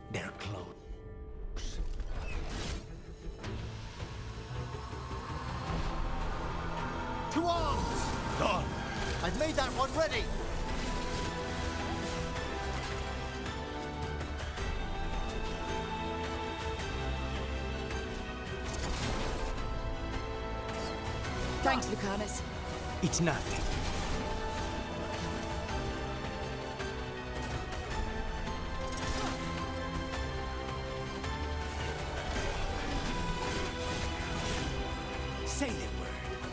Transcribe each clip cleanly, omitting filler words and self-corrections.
They're close. To arms! Done. I've made that one ready! Thanks, Lucanus. It's nothing. Say the word.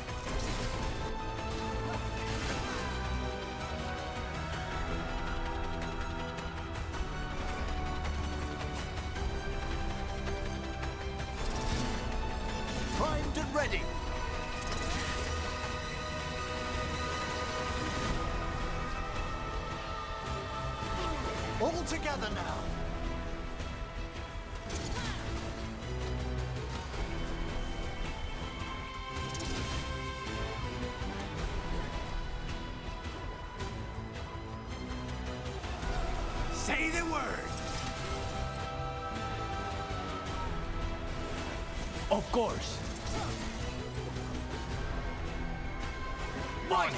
Primed and ready! All together now! Say the word. Of course. Fight!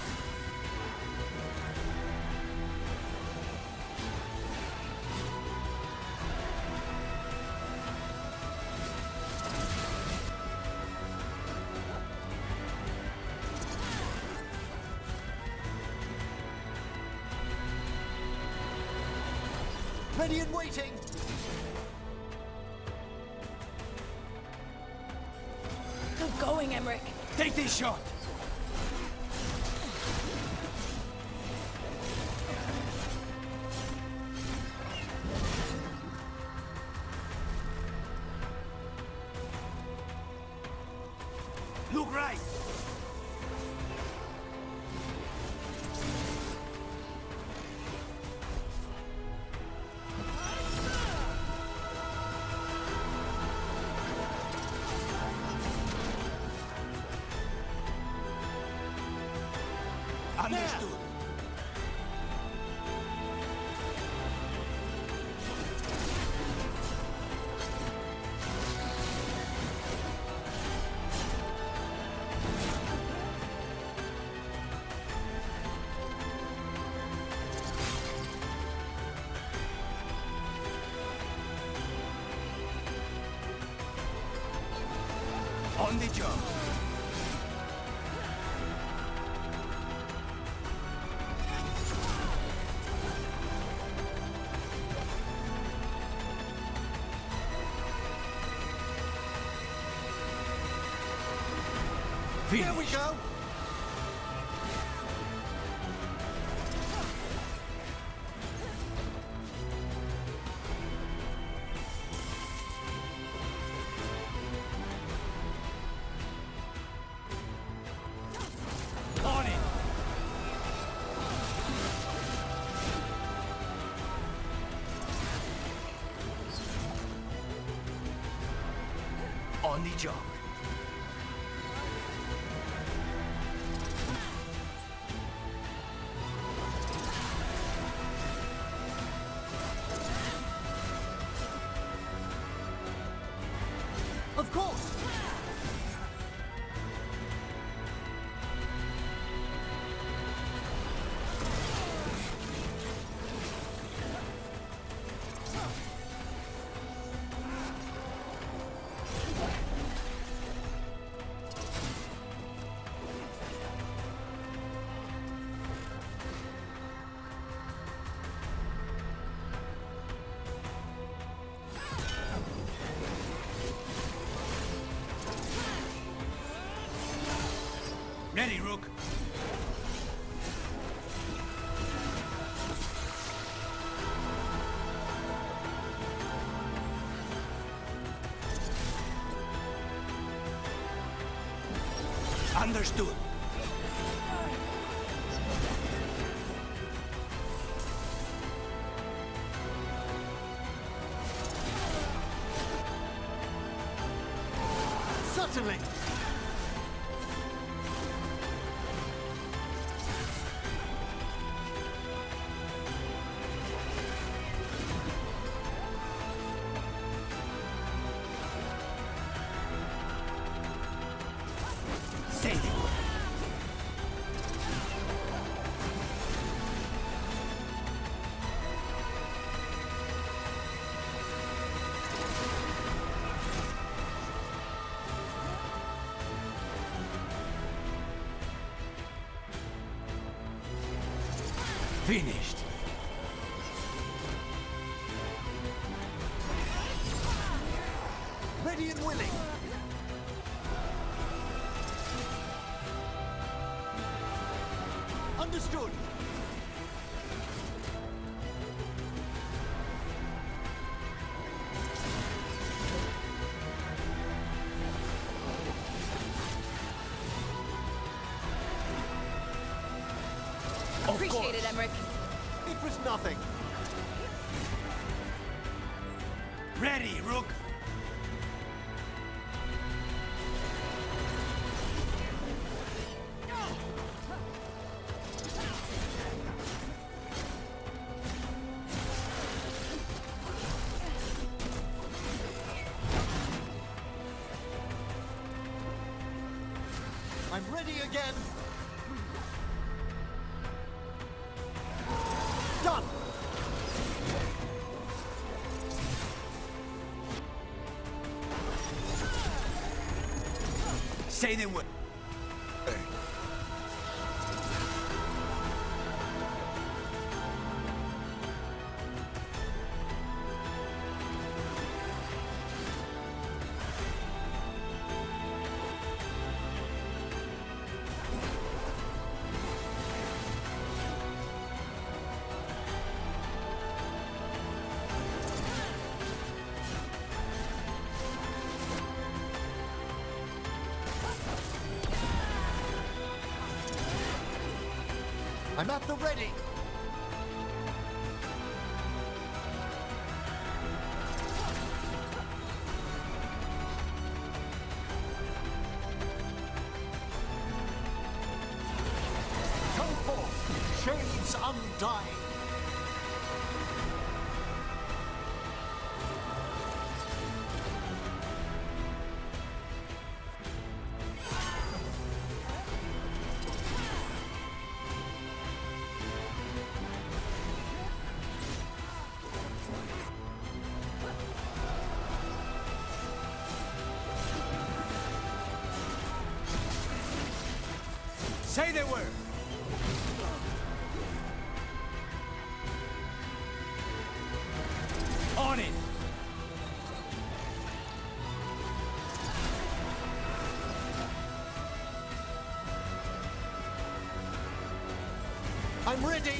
Ready and waiting! Good going, Emmerich. Take this shot. Look right. Understood. On the job. Here we go! On it. On the job. Of course! Ready, Rook. Understood. Certainly! Finished. Ready and willing. Understood. Of Appreciate course. it, Emmerich. It was nothing. Ready, Rook. I'm ready again. Done. Say the word. I'm at the ready. Come forth, shades undying. Say the word. On it. I'm ready.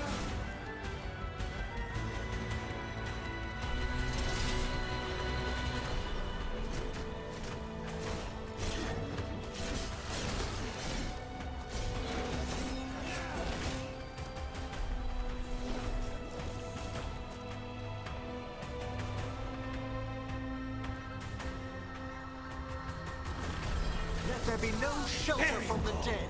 Let there be no shelter Very from the well. dead.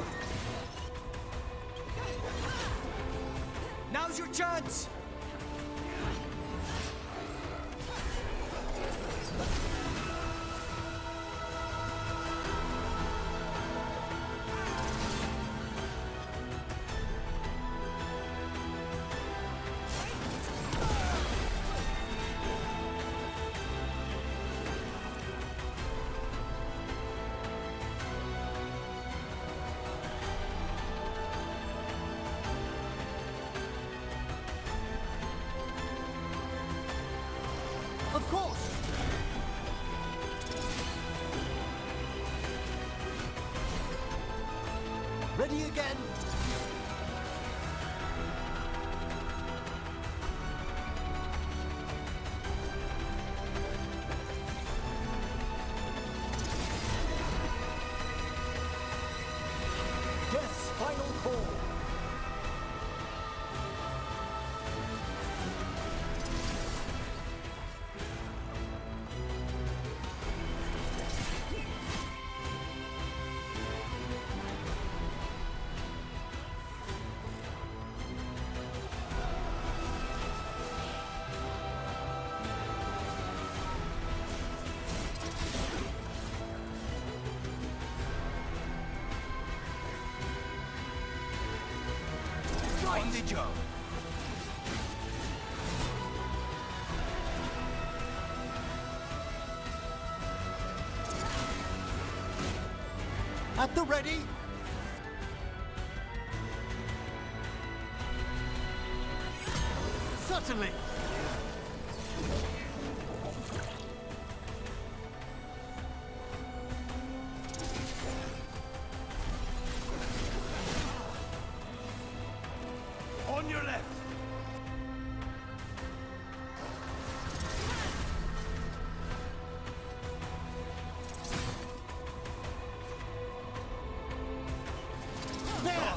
Now's your chance. Of course. Ready again. Death's final call. On the job. At the ready. Certainly. On your left. There!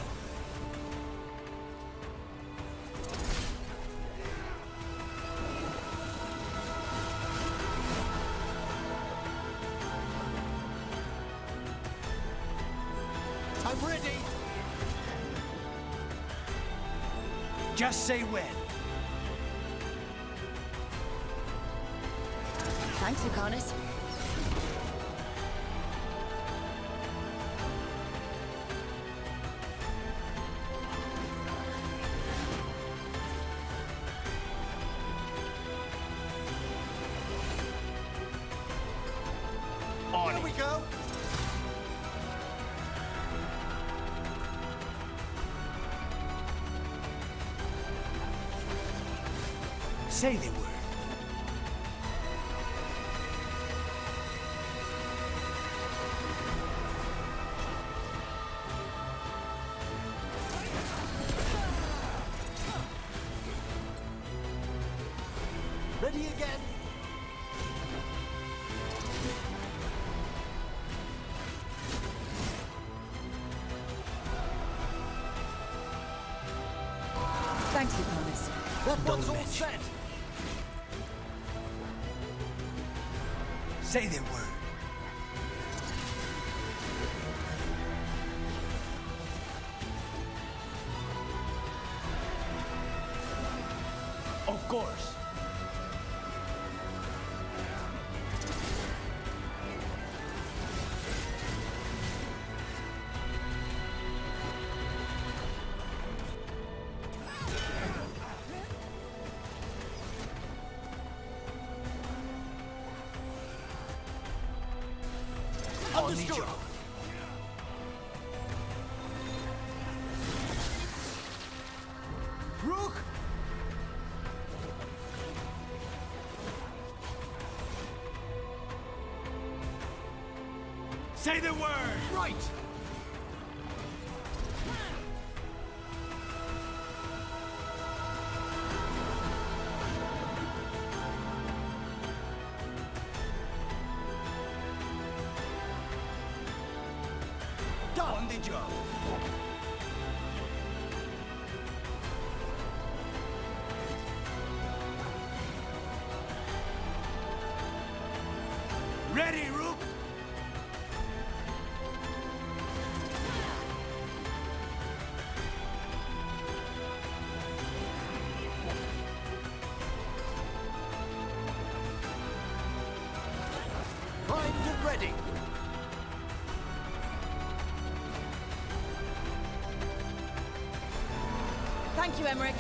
I'm ready! Just say when. Thanks, Lucanus. On Here it. we go! Say the word. Ready again? Thanks, Lucanus. That one's all mention. set! Say the word. Of course. On the Understood. job. Rook! Say the word. Right! On the job. Ready, Rook? Primed and ready! Thank you, Emmerich.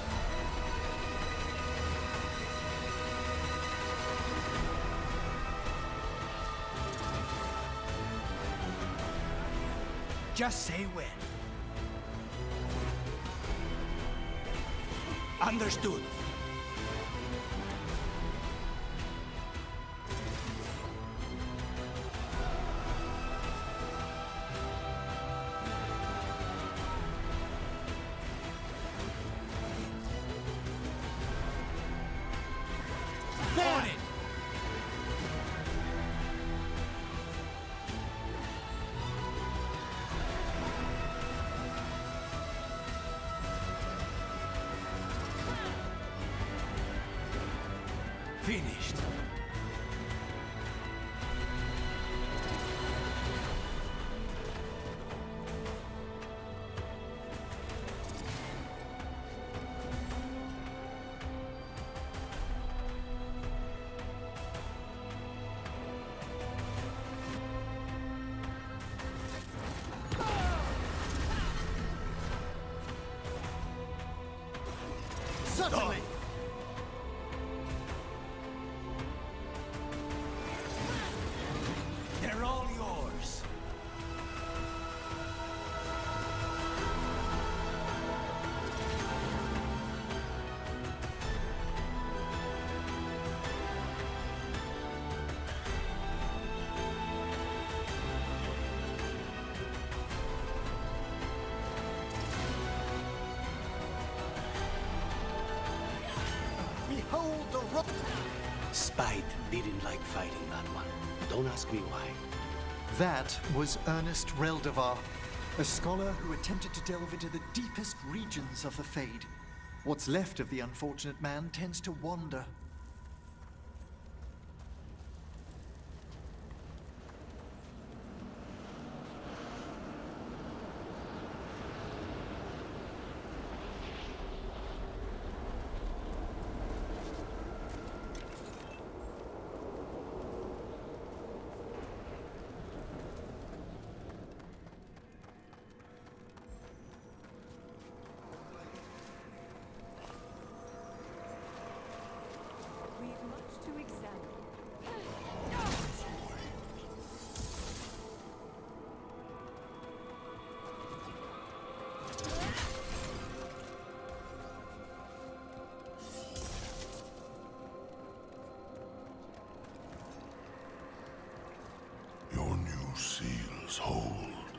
Just say when. Understood. On it. Finished. Certainly! They're all yours. Hold the rope! Spite didn't like fighting that one. Don't ask me why. That was Ernest Reldevar, a scholar who attempted to delve into the deepest regions of the Fade. What's left of the unfortunate man tends to wander. We've much to examine. Your new seals hold.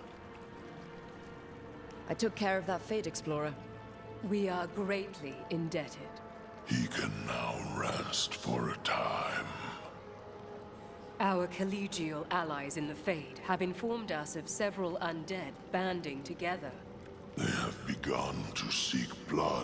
I took care of that Fate Explorer. We are greatly indebted. He can now rest for a time. Our collegial allies in the Fade have informed us of several undead banding together. They have begun to seek blood.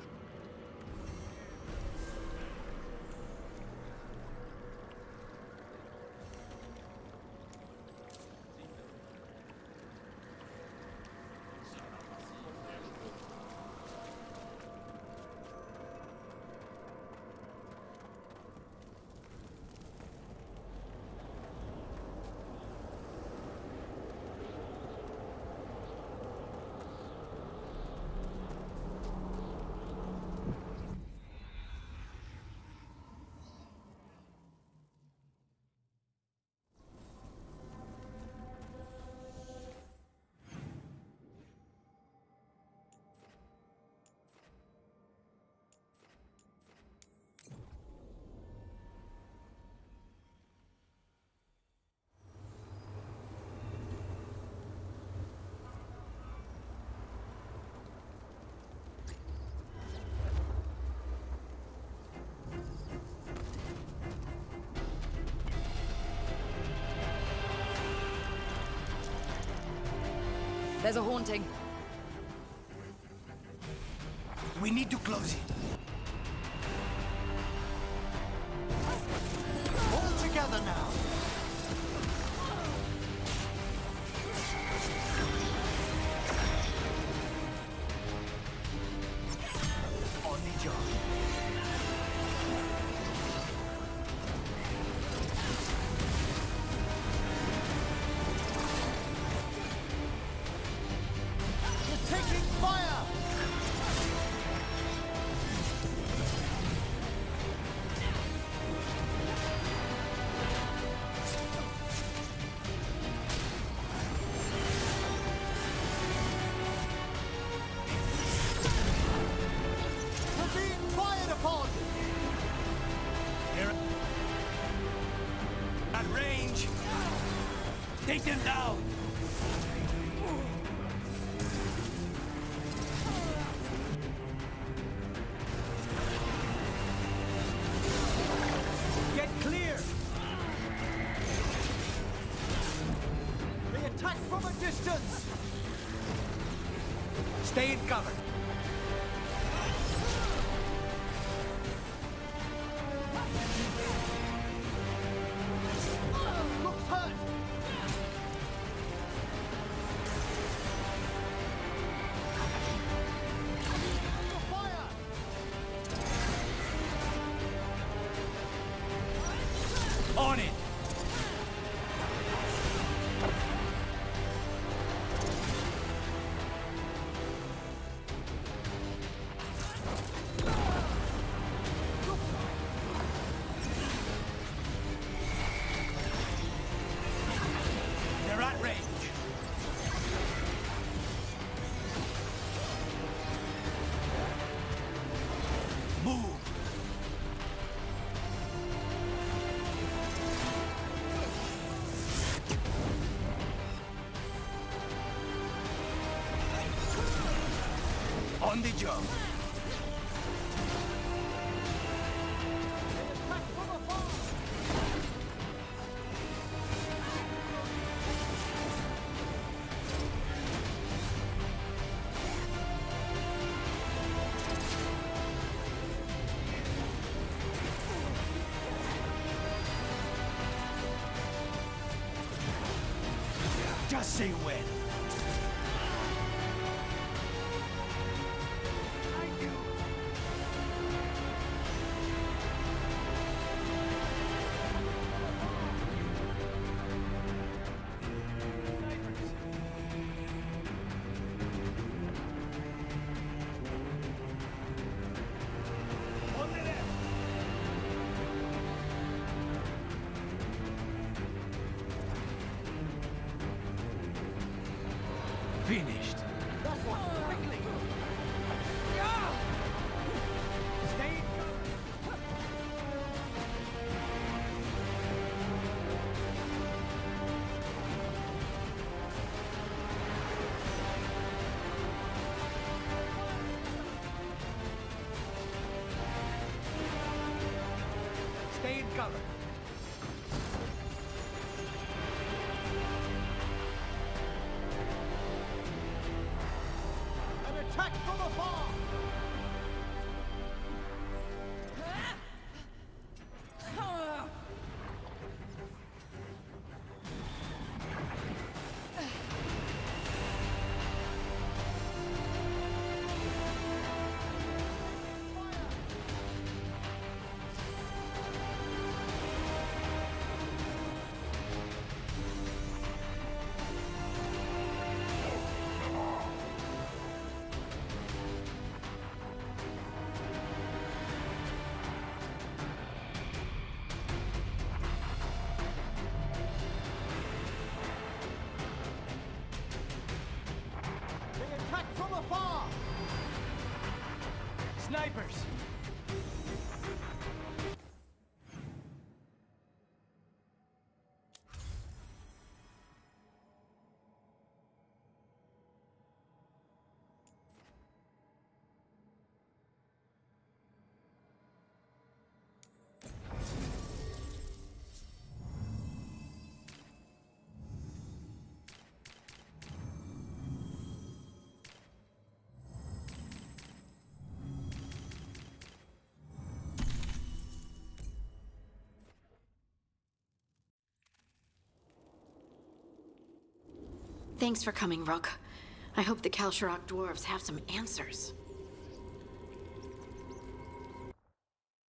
There's a haunting. We need to close it. All together now! On the job. You're taking fire! We're being fired upon! They're at range. Take them down. Get clear. They attack from a distance! Stay in cover. Looks hurt! Fire! On it. They're at range. Move. On the job. Just say when. Finished. That one, quickly! Stay. Stay in cover. Attack from afar! From afar! Snipers! Thanks for coming, Rook. I hope the Kalsharok dwarves have some answers.